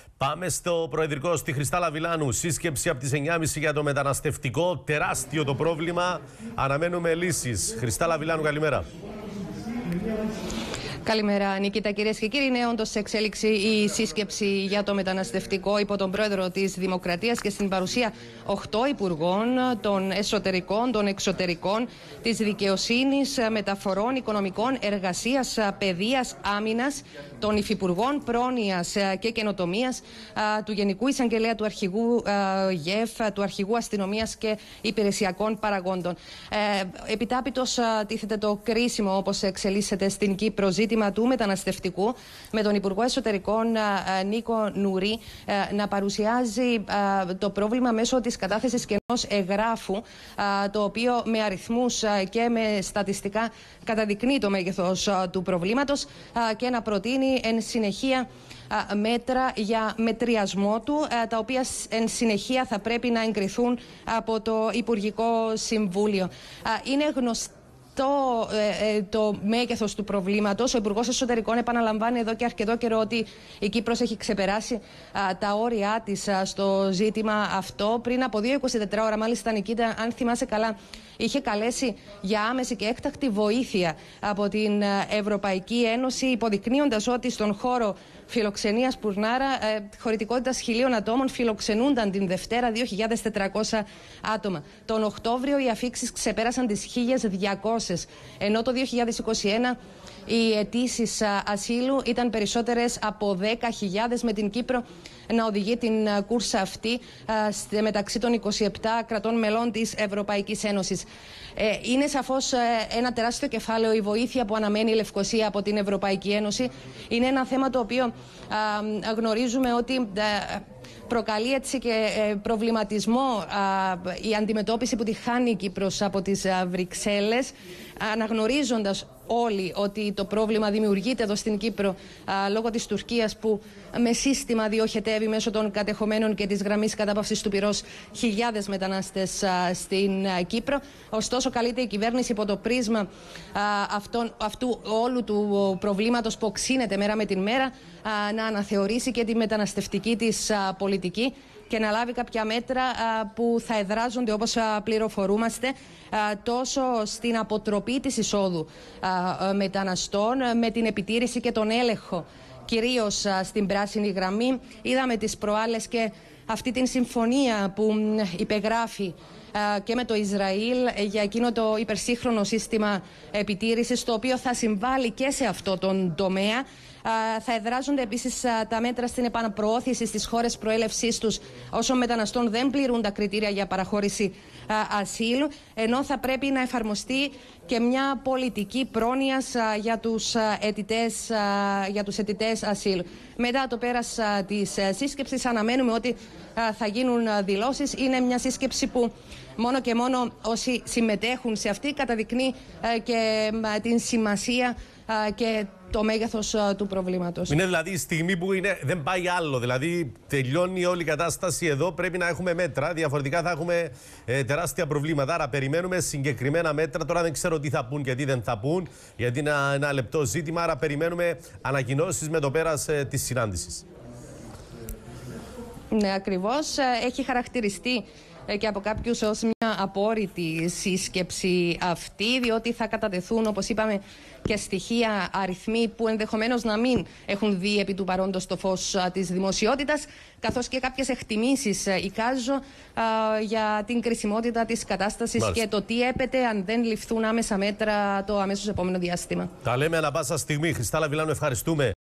Πάμε στο Προεδρικό, στη Χριστάλα Βιλάνου. Σύσκεψη από τις 9.30 για το μεταναστευτικό. Τεράστιο το πρόβλημα. Αναμένουμε λύσεις. Χριστάλα Βιλάνου, καλημέρα. Καλημέρα, Νικήτα. Κυρίες και κύριοι, είναι όντως σε εξέλιξη η σύσκεψη για το μεταναστευτικό υπό τον πρόεδρο της Δημοκρατίας και στην παρουσία 8 υπουργών των εσωτερικών, των εξωτερικών, της δικαιοσύνης, μεταφορών, οικονομικών, εργασίας, παιδείας, άμυνας, των υφυπουργών πρόνοιας και καινοτομίας, του Γενικού Εισαγγελέα, του Αρχηγού ΓΕΦ, του Αρχηγού Αστυνομίας και Υπηρεσιακών Παραγόντων. Επιτάπητος τίθεται το κρίσιμο, όπως εξελίσσεται στην Κύπρο, ζήτημα του μεταναστευτικού, με τον Υπουργό Εσωτερικών Νίκο Νουρί να παρουσιάζει το πρόβλημα μέσω της κατάθεσης και ενός εγγράφου, το οποίο με αριθμούς και με στατιστικά καταδεικνύει το μέγεθος του προβλήματος και να προτείνει εν συνεχεία μέτρα για μετριασμό του, τα οποία εν συνεχεία θα πρέπει να εγκριθούν από το Υπουργικό Συμβούλιο. Είναι γνωστό το μέγεθος του προβλήματος. Ο Υπουργός Εσωτερικών επαναλαμβάνει εδώ και αρκετό καιρό ότι η Κύπρος έχει ξεπεράσει τα όρια της στο ζήτημα αυτό. Πριν από 2-24 ώρα, μάλιστα, Νικήτα, αν θυμάσαι καλά, είχε καλέσει για άμεση και έκτακτη βοήθεια από την Ευρωπαϊκή Ένωση, υποδεικνύοντας ότι στον χώρο φιλοξενίας Πουρνάρα χωρητικότητας 1.000 ατόμων φιλοξενούνταν την Δευτέρα 2.400 άτομα. Τον Οκτώβριο οι αφίξεις ξεπέρασαν τις 1.200, ενώ το 2021 οι αιτήσεις ασύλου ήταν περισσότερες από 10.000, με την Κύπρο να οδηγεί την κούρσα αυτή μεταξύ των 27 κρατών μελών της Ευρωπαϊκής Ένωσης. Είναι σαφώς ένα τεράστιο κεφάλαιο η βοήθεια που αναμένει η Λευκωσία από την Ευρωπαϊκή Ένωση. Είναι ένα θέμα το οποίο γνωρίζουμε ότι προκαλεί έτσι και προβληματισμό η αντιμετώπιση που τη χάνει η Κύπρος από τις Βρυξέλλες, αναγνωρίζοντας όλοι ότι το πρόβλημα δημιουργείται εδώ στην Κύπρο λόγω της Τουρκίας, που με σύστημα διοχετεύει μέσω των κατεχομένων και της γραμμής κατάπαυσης του πυρός χιλιάδες μετανάστες στην Κύπρο. Ωστόσο, καλείται η κυβέρνηση υπό το πρίσμα αυτού όλου του προβλήματος που οξύνεται μέρα με την μέρα να αναθεωρήσει και τη μεταναστευτική της πολιτική και να λάβει κάποια μέτρα που θα εδράζονται, όπως πληροφορούμαστε, τόσο στην αποτροπή της εισόδου μεταναστών, με την επιτήρηση και τον έλεγχο κυρίως στην πράσινη γραμμή. Είδαμε τις προάλλες και αυτή την συμφωνία που υπεγράφει και με το Ισραήλ για εκείνο το υπερσύγχρονο σύστημα επιτήρησης, το οποίο θα συμβάλλει και σε αυτό τον τομέα. Θα εδράζονται επίσης τα μέτρα στην επαναπροώθηση στις χώρες προέλευσής τους όσων μεταναστών δεν πληρούν τα κριτήρια για παραχώρηση ασύλου, ενώ θα πρέπει να εφαρμοστεί και μια πολιτική πρόνοιας για τους αιτητές ασύλου. Μετά το πέρας της σύσκεψης αναμένουμε ότι θα γίνουν δηλώσεις. Είναι μια σύσκεψη που μόνο και μόνο όσοι συμμετέχουν σε αυτή καταδεικνύει και την σημασία και το μέγεθος του προβλήματος. Είναι δηλαδή η στιγμή που δεν πάει άλλο. Δηλαδή τελειώνει όλη η κατάσταση εδώ. Πρέπει να έχουμε μέτρα. Διαφορετικά θα έχουμε τεράστια προβλήματα. Άρα περιμένουμε συγκεκριμένα μέτρα. Τώρα δεν ξέρω τι θα πούν και τι δεν θα πούν, γιατί είναι ένα λεπτό ζήτημα. Άρα περιμένουμε ανακοινώσεις με το πέρας της συνάντησης. Ναι, ακριβώς. Έχει χαρακτηριστεί και από κάποιους ως μια απόρριτη σύσκεψη αυτή, διότι θα κατατεθούν, όπως είπαμε, και στοιχεία, αριθμοί που ενδεχομένως να μην έχουν δει επί του παρόντος το φως της δημοσιότητας, καθώς και κάποιες εκτιμήσεις, εικάζω, για την κρισιμότητα της κατάστασης. Μάλιστα. Και το τι έπεται αν δεν ληφθούν άμεσα μέτρα το αμέσως επόμενο διάστημα. Τα λέμε ανά πάσα στιγμή. Χριστάλα Βιλάνου, ευχαριστούμε.